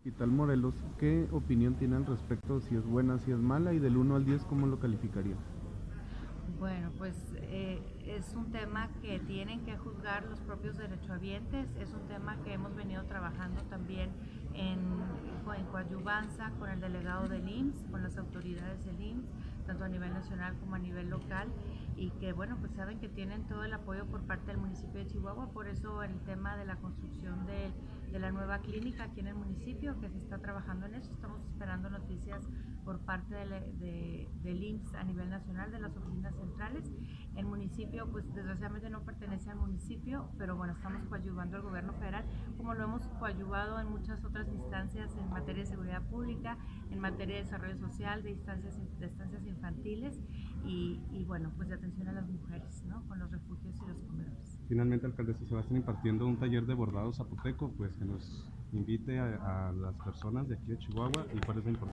Hospital Morelos, ¿qué opinión tiene al respecto? Si es buena, si es mala, y del 1 al 10, ¿cómo lo calificaría? Bueno, pues es un tema que tienen que juzgar los propios derechohabientes, es un tema que hemos venido trabajando también en coadyuvanza con el delegado del IMSS, con las autoridades del IMSS, tanto a nivel nacional como a nivel local, y que bueno, pues saben que tienen todo el apoyo por parte del municipio de Chihuahua, por eso el tema de la construcción de la nueva clínica aquí en el municipio, que se está trabajando en eso, estamos esperando noticias por parte del IMSS a nivel nacional, de las oficinas centrales. El municipio, pues desgraciadamente no pertenece al municipio, pero bueno, estamos coadyuvando al gobierno federal, como lo hemos coadyuvado en muchas otras instancias en materia de seguridad pública, en materia de desarrollo social, de estancias infantiles y bueno, pues de atención a las mujeres, ¿no? Con los refugios y los comedores. Finalmente, alcaldesa, se va a estar impartiendo un taller de bordado zapoteco, pues que nos invite a las personas de aquí de Chihuahua y cuál es la importancia.